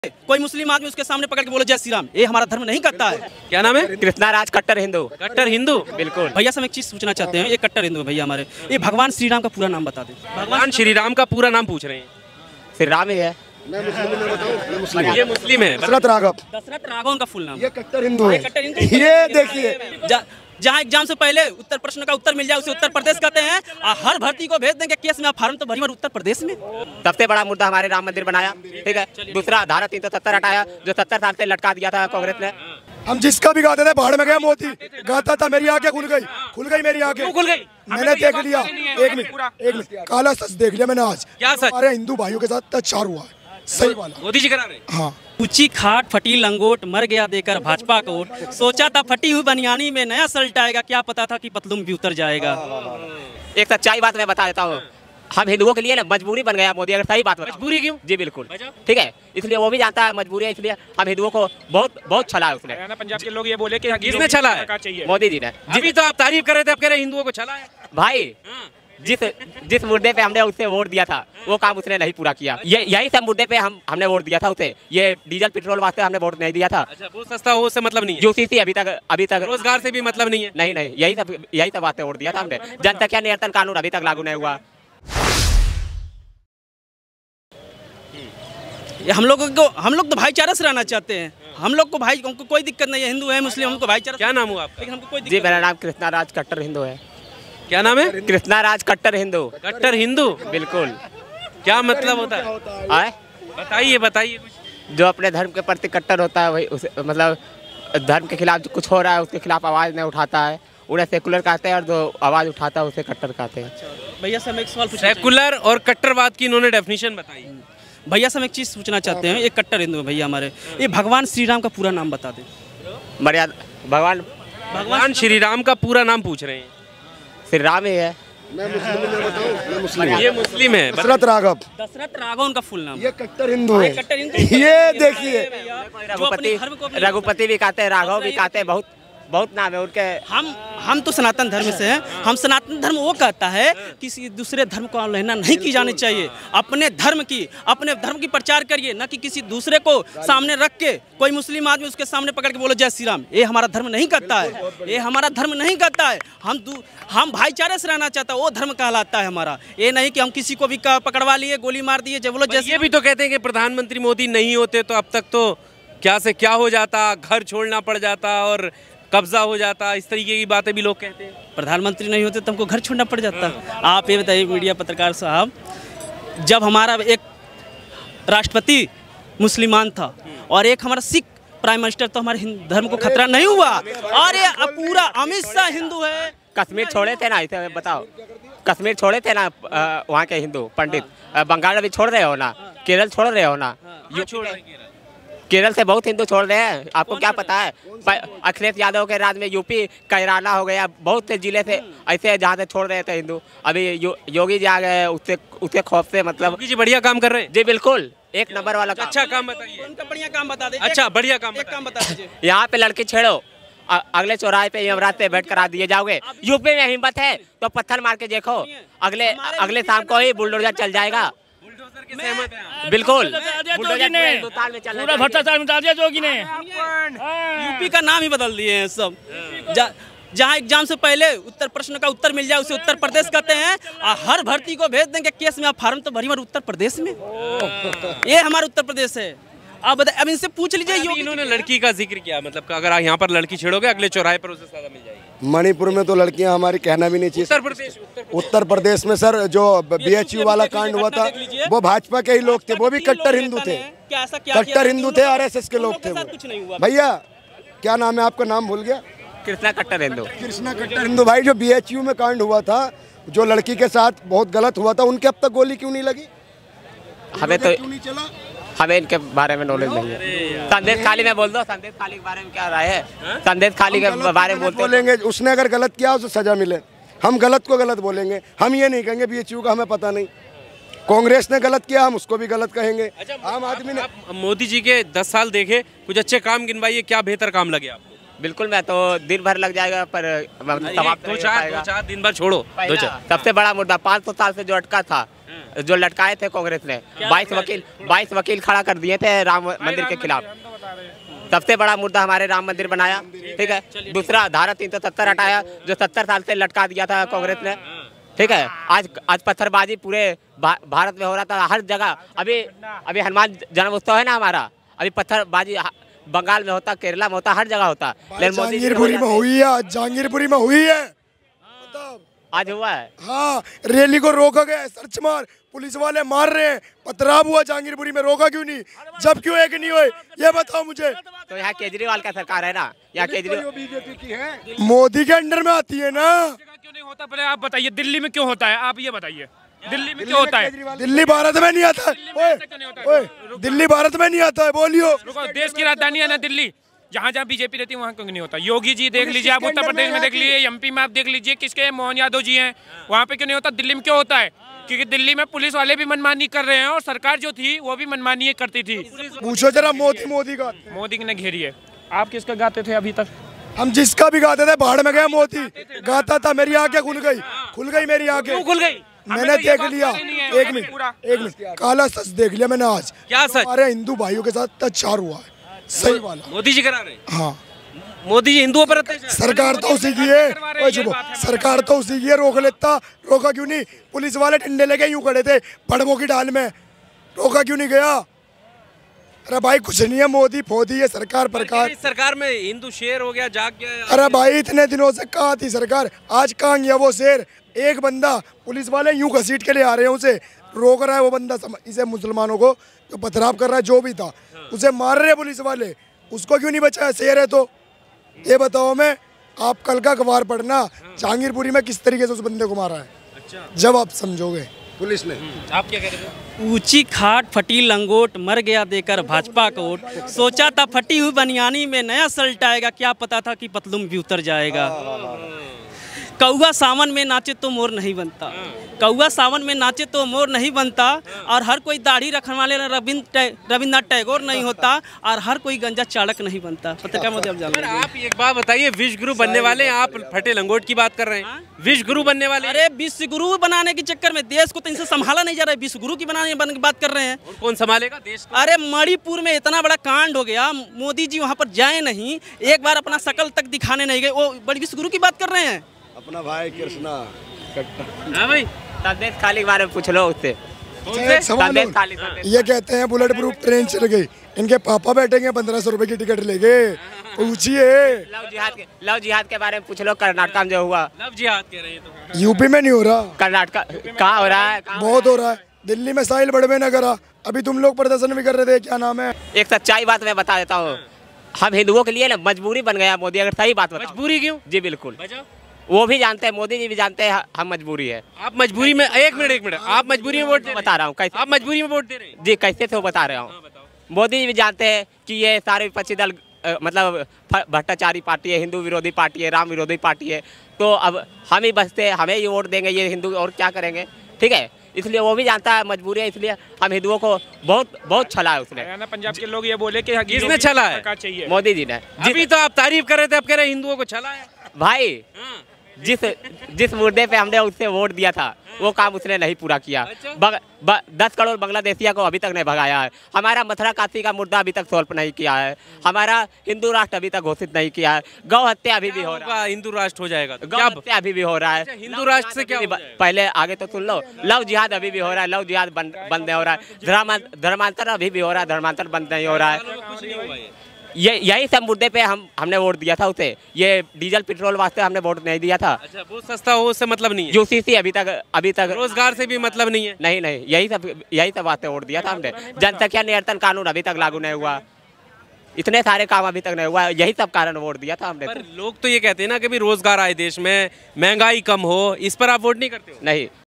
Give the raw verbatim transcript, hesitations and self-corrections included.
कोई मुस्लिम आदमी उसके सामने पकड़ के बोलो जय श्री राम, ये हमारा धर्म नहीं करता है। क्या नाम है? कृष्णा राज कट्टर हिंदू। कट्टर हिंदू? बिल्कुल भैया से हम एक चीज पूछना चाहते हैं, ये कट्टर हिंदू है भैया हमारे, ये भगवान श्री राम का पूरा नाम बता दे। भगवान श्री राम का पूरा नाम पूछ रहे हैं। श्री राम ही है। मैं मुस्लिम में बताऊं, मुस्लिम ये मुस्लिम है। दशरथ राघव। दशरथ राघव उनका फुल नाम। ये कट्टर हिंदू है। कट्टर हिंदू। ये देखिए जहाँ एग्जाम से पहले उत्तर प्रश्न का उत्तर मिल जाए उसे उत्तर प्रदेश कहते हैं, और हर भर्ती को भेज देंगे केस में आप फार्म तो भरी उत्तर प्रदेश में। सबसे बड़ा मुद्दा हमारे राम मंदिर बनाया, ठीक है। दूसरा धारा तीन सौ सत्तर हटाया जो सत्तर साल से लटका दिया था कांग्रेस ने। हम जिसका भी गाते थे बाहर में गया मोदी गाता था, मेरी आंखें खुल गई खुल गई मेरी आंखें खुल गई। मैंने देख लिया। एक मिनट एक मिनट काला सच देख लिया मैंने आज। क्या सच? हमारे हिंदू भाइयों के साथ अत्याचार हुआ है। सही वाला मोदी जी करा रहे। हाँ। ऊंची खाट फटी लंगोट मर गया देकर भाजपा को वोट, सोचा था फटी हुई बनियानी में नया सल्ट आएगा, क्या पता था कि पतलून भी उतर जाएगा। एक सच्चाई बात मैं बता देता हूँ, हम हिंदुओं के लिए ना मजबूरी बन गया मोदी। अगर सही बात बताऊं। मजबूरी क्यों? जी बिल्कुल, ठीक है। इसलिए वो भी जानता है मजबूरी है, इसलिए हम हिंदुओं को बहुत बहुत छला है उसने। पंजाब के लोग ये बोले कि किसने छला है? मोदी जी ने। अभी तो आप तारीफ कर रहे थे, अब कह रहे हिंदुओं को छला है। भाई जिस जिस मुद्दे पे हमने उससे वोट दिया था वो काम उसने नहीं पूरा किया। ये यही सब मुद्दे पे हम हमने वोट दिया था उसे। ये डीजल पेट्रोल वास्ते हमने वोट नहीं दिया था। अच्छा, वो सस्ता हो उससे मतलब नहीं है। यूसीसी अभी तक अभी तक रोजगार से भी मतलब नहीं है। नहीं नहीं यही सब यही सब वास्ते वोट दिया था हमने। जनसंख्या नियंत्रण कानून अभी तक लागू नहीं हुआ। हम लोगों को हम लोग तो भाईचारा से रहना चाहते हैं। हम लोग को भाई हमको कोई दिक्कत नहीं है, हिंदू है मुस्लिम हमको भाईचारा। क्या नाम हुआ आपका? लेकिन हमको कोई जी दिक्कत मेरा नाम कृष्णा राज कट्टर हिंदू है। क्या नाम है? कृष्णा राज कट्टर हिंदू। कट्टर हिंदू? बिल्कुल। क्या मतलब होता है? आए बताइए बताइए कुछ। जो अपने धर्म के प्रति कट्टर होता है वही उसे मतलब धर्म के खिलाफ जो कुछ हो रहा है उसके खिलाफ आवाज़ नहीं उठाता है, उन्हें सेकुलर कहते हैं, और जो आवाज़ उठाता है उसे कट्टर कहते हैं। भैया से हम एक सवाल पूछना सेकुलर और कट्टरवाद की इन्होंने डेफिनेशन बताई। भैया से हम एक चीज पूछना चाहते हैं, ये कट्टर हिंदू है भैया हमारे, ये भगवान श्री राम का पूरा नाम बता दे। मर्यादा भगवान भगवान श्री राम का पूरा नाम पूछ रहे हैं। श्री राम ही है। मैं मुस्लिम में बताऊं, मैं मुस्लिम ये मुस्लिम है। दशरथ राघव। दशरथ राघव उनका फुल नाम। ये कट्टर हिंदू है। कट्टर हिंदू। ये देखिए रघुपति रघुपति भी कहते हैं, राघव भी कहते हैं, बहुत बहुत नाम है उनके। हम हम तो सनातन धर्म से हैं। हम सनातन धर्म वो कहता है किसी दूसरे धर्म को अवहेलना नहीं की जानी चाहिए। अपने धर्म की अपने धर्म की प्रचार करिए, न कि किसी दूसरे को सामने रख के कोई मुस्लिम आदमी उसके सामने पकड़ के बोलो जय श्री राम, ये हमारा धर्म नहीं करता है। ये हमारा धर्म नहीं करता है। हम दू, हम भाईचारे से रहना चाहता है, वो धर्म कहलाता है हमारा। ये नहीं कि हम किसी को भी पकड़वा लिए गोली मार दिए जब बोलो जैसे। ये भी तो कहते हैं कि प्रधानमंत्री मोदी नहीं होते तो अब तक तो क्या से क्या हो जाता, घर छोड़ना पड़ जाता और कब्जा हो जाता, इस तरीके की बातें भी लोग कहते हैं। प्रधानमंत्री नहीं होते तो हमको घर छोड़ना पड़ जाता। आप ये बताइए मीडिया पत्रकार साहब, जब हमारा एक राष्ट्रपति मुसलमान था और एक हमारा सिख प्राइम मिनिस्टर, तो हमारे धर्म को खतरा नहीं हुआ। और ये पूरा अमित शाह हिंदू है। कश्मीर छोड़े थे ना, इसे बताओ, कश्मीर छोड़े थे ना वहाँ के हिंदू पंडित, बंगाल भी छोड़ रहे हो ना, केरल छोड़ रहे हो ना, यू छोड़ रहे हैं। केरल से बहुत हिंदू छोड़ रहे हैं। आपको क्या पता है? अखिलेश यादव के राज में यूपी कैराना हो गया, बहुत से जिले से ऐसे जहाँ से छोड़ रहे थे हिंदू। अभी यो, योगी जी आ गए, उससे उसके खौफ से मतलब योगी जी बढ़िया काम कर रहे हैं। जी बिल्कुल, एक नंबर वाला काम। अच्छा काम बताइए। उनका बढ़िया काम बता दे। अच्छा बढ़िया काम एक काम बता दीजिए। यहाँ पे लड़की छेड़ो, अगले चौराहे पे यमराज पे बैठ करा दिए जाओगे। यूपी में हिम्मत है तो पत्थर मार के देखो, अगले अगले शाम को ही बुलडोजर चल जाएगा। बिल्कुल पूरा भ्रष्टाचार मिटा दिया जोगी ने। यूपी का नाम ही बदल दिए हैं सब। जहाँ एग्जाम से पहले उत्तर प्रश्न का उत्तर मिल जाए उसे उत्तर प्रदेश कहते हैं, और हर भर्ती को भेज देंगे केस में आप फार्म तो भरी उत्तर प्रदेश में। ये हमारा उत्तर प्रदेश है। अब अब इनसे पूछ लीजिए। इन्होंने लड़की का जिक्र किया, मतलब अगर आप यहाँ पर लड़की छेड़ोगे अगले चौराहे पर उसे सजा मिल जाएगी। मणिपुर में तो लड़कियां हमारी कहना भी नहीं चाहिए। उत्तर प्रदेश उत्तर प्रदेश में सर जो बीएचयू वाला कांड हुआ था वो भाजपा के ही लोग थे, वो भी कट्टर हिंदू थे। कट्टर हिंदू थे, आरएसएस के लोग थे वो। भैया क्या नाम है आपका? नाम भूल गया। कृष्णा कट्टर हिंदू। कृष्णा कट्टर हिंदू। भाई जो बीएचयू में कांड हुआ था, जो लड़की के साथ बहुत गलत हुआ था, उनके अब तक गोली क्यों नहीं लगी? हमें तो क्यों नहीं चला? हमें इनके बारे में नॉलेज नहीं है। संदेश खाली में बोल दो, संदेश खाली के बारे में क्या राय है? संदेश खाली के बारे में बोलेंगे, उसने अगर गलत किया उसे सजा मिले। हम गलत को गलत बोलेंगे, हम ये नहीं कहेंगे बीएचयू का हमें पता नहीं। कांग्रेस ने गलत किया, हम उसको भी गलत कहेंगे। आम आदमी ने मोदी जी के दस साल देखे, कुछ अच्छे काम गिनवाइए, क्या बेहतर काम लगे आपको? बिल्कुल, मैं तो दिन भर लग जाएगा पर दो चार दो चार दिन भर छोड़ो। सबसे बड़ा मुद्दा पाँच सौ साल से जो अटका था जो लटकाए थे कांग्रेस ने, बाईस वकील बाईस वकील खड़ा कर दिए थे राम मंदिर के खिलाफ। सबसे बड़ा मुद्दा हमारे राम मंदिर बनाया, ठीक है। दूसरा धारा तीन सौ सत्तर हटाया, जो सत्तर साल से लटका दिया था कांग्रेस ने, ठीक है। आज आज पत्थरबाजी पूरे भारत में हो रहा था, हर जगह। अभी अभी हनुमान जन्म उत्सव है ना हमारा, अभी पत्थरबाजी बंगाल में होता, केरला में होता, हर जगह होता। जहांगीरपुरी में हुई है, जहांगीरपुरी में हुई है, आज हुआ है। हाँ, रैली को रोका गया, सर्च मार, पुलिस वाले मार रहे हैं, पथराव हुआ जहांगीरपुरी में, रोका क्यों नहीं? जब क्यों एक नहीं हुए, ये बताओ मुझे। तो यहाँ केजरीवाल का सरकार है ना, यहाँ केजरीवाल बीजेपी की है, मोदी के अंडर में आती है ना। क्यों नहीं होता, पहले आप बताइए। दिल्ली में क्यों होता है, आप ये बताइए। दिल्ली में क्यों होता है? दिल्ली भारत में नहीं आता है, दिल्ली भारत में नहीं आता है, बोलियो। देश की राजधानी है ना दिल्ली, जहाँ जहाँ बीजेपी रहती है वहाँ क्यों नहीं होता? योगी जी देख लीजिए, आप उत्तर प्रदेश में देख लीजिए, एमपी में आप देख लीजिए, किसके मोहन यादव जी हैं, वहाँ पे क्यों नहीं होता? दिल्ली में क्यों होता है? क्योंकि दिल्ली में पुलिस वाले भी मनमानी कर रहे हैं और सरकार जो थी वो भी मनमानी करती थी। पूछो जरा मोदी मोदी का मोदी ने घेरी है। आप किसका गाते थे अभी तक? हम जिसका भी गाते थे, बाढ़ में गया मोदी गाता था, मेरी आंखें खुल गई, खुल गई मेरी आंखें, खुल गई। मैंने देख लिया। एक मिनट एक मिनट काला सच देख लिया मैंने आज। क्या सच? हमारे हिंदू भाइयों के साथ अत्याचार हुआ है, सही वाला। मोदी जी करा रहे हैं? हाँ, मोदी जी हिंदुओं पर अत्याचार। सरकार तो उसी की है, चुप, सरकार तो उसी की है, रोक लेता, रोका क्यों नहीं? पुलिस वाले डंडे लेके यूं खड़े थे पड़कों की डाल में, रोका क्यों नहीं गया? अरे भाई कुछ नहीं है, मोदी फोदी है सरकार प्रकार। सरकार में हिंदू शेर हो गया, जाग गया। अरे भाई इतने दिनों से कहाँ थी सरकार, आज कहाँ गया वो शेर? एक बंदा पुलिस वाले यूं घसीट के ले आ रहे हैं, उसे रोक रहा है वो बंदा, इसे मुसलमानों को जो पथराव कर रहा है, जो भी था उसे मार रहे हैं पुलिस वाले, उसको क्यों नहीं बचाया? शेर है तो ये बताओ। मैं आप कल का अखबार पढ़ना, जहांगीरपुरी में किस तरीके से उस बंदे को मारा है, अच्छा। जब आप समझोगे पुलिस ने। आप क्या कह रहे थे? ऊंची खाट फटी लंगोट, मर गया देकर भाजपा को वोट, सोचा था फटी हुई बनियानी में नया सल्ट आएगा, क्या पता था कि पतलूम भी उतर जाएगा। कौआ सावन में नाचे तो मोर नहीं बनता, कौआ सावन में नाचे तो मोर नहीं बनता, और हर कोई दाढ़ी रखने वाले रविंद्र रविंद्रनाथ टैगोर नहीं होता, और हर कोई गंजा चालक नहीं बनता। पत्रकार मोदी आप जान लीजिए। आप एक बात बताइए, विश्व गुरु बनने वाले हैं, आप फटे लंगोट की बात कर रहे हैं, विश्व गुरु बनने वाले? अरे विश्व गुरु बनाने के चक्कर में देश को तो इनसे संभाला नहीं जा रहा है, विश्व गुरु की बनाने की बात कर रहे हैं। और कौन संभालेगा देश को? अरे मणिपुर में इतना बड़ा कांड हो गया, मोदी जी वहाँ पर जाए नहीं, एक बार अपना शकल तक दिखाने नहीं गए, वो बड़ी विश्व गुरु की बात कर रहे हैं। अपना भाई कृष्णा हाँ भाई, संदेश खाली के बारे में पूछ लो उससे। संदेश खाली ये कहते हैं बुलेट प्रूफ ट्रेन चल गई, इनके पापा बैठेंगे पंद्रह सौ रुपए की टिकट लेके, पूछिए। लव जिहाद के लव जिहाद के बारे में पूछ लो, कर्नाटक में जो हुआ। लव जिहाद कह रहे हैं तो यूपी में नहीं हो रहा, कर्नाटक कहाँ हो रहा है? बहुत हो रहा है। दिल्ली में साहिल बड़वे ने करा, अभी तुम लोग प्रदर्शन भी कर रहे थे, क्या नाम है? एक सच्चाई बात मैं बता देता हूँ, हम हिंदुओं के लिए ना मजबूरी बन गया मोदी, अगर सही बात बताओ। मजबूरी क्यों? जी बिल्कुल, वो भी जानते हैं, मोदी जी भी जानते हैं हम मजबूरी है। आप मजबूरी में, एक मिनट एक मिनट, आप मजबूरी में वोट बता रहा हूँ कैसे आप मजबूरी में वोट दे रहे हैं? जी कैसे थे वो बता रहा हूँ। मोदी जी भी जानते हैं कि ये सारे विपक्षी दल आ, मतलब भ्रष्टाचारी पार्टी है, हिंदू विरोधी पार्टी है, राम विरोधी पार्टी है, तो अब हम ही बचते हैं, हमें ही वोट देंगे ये हिंदू, और क्या करेंगे, ठीक है। इसलिए वो भी जानता है मजबूरी है, इसलिए हम हिंदुओं को बहुत बहुत छला है उसने। हरियाणा पंजाब के लोग ये बोले कि किसने छला है? चाहिए मोदी जी ने। अभी तो आप तारीफ कर रहे थे, अब कह रहे हैं हिंदुओं को छला है। भाई जिस जिस मुद्दे पे हमने उससे वोट दिया था वो काम उसने नहीं पूरा किया। बग, ब, दस करोड़ बांग्लादेशिया को अभी तक नहीं भगाया है। हमारा मथुरा काशी का मुद्दा अभी तक सॉल्व नहीं किया है। हमारा हिंदू राष्ट्र अभी तक घोषित नहीं किया है। गौ हत्या अभी भी हो रहा है। हिंदू राष्ट्र हो जाएगा तो गौ हत्या अभी भी हो रहा है। हिंदू राष्ट्र से क्या हो जाएगा? पहले आगे तो सुन लो, लव जिहाद अभी भी हो रहा है, लव जिहाद बंद बंद नहीं हो रहा है। धर्मांतर अभी भी हो रहा है, धर्मांतर बंद नहीं हो रहा है। ये यही सब मुद्दे पे हम हमने वोट दिया था उसे। ये डीजल पेट्रोल वास्ते हमने वोट नहीं दिया था। अच्छा, वो सस्ता हो उससे मतलब नहीं है। यूसीसी अभी तक अभी तक रोजगार से भी मतलब नहीं है। नहीं नहीं, यही सब यही सब वास्ते वोट दिया था हमने। जनसंख्या नियंत्रण कानून अभी तक लागू नहीं हुआ, इतने सारे काम अभी तक नहीं हुआ, यही सब कारण वोट दिया था हमने। पर लोग तो ये कहते हैं ना कि भी रोजगार आए देश में, महंगाई कम हो, इस पर आप वोट नहीं करते हो? नहीं।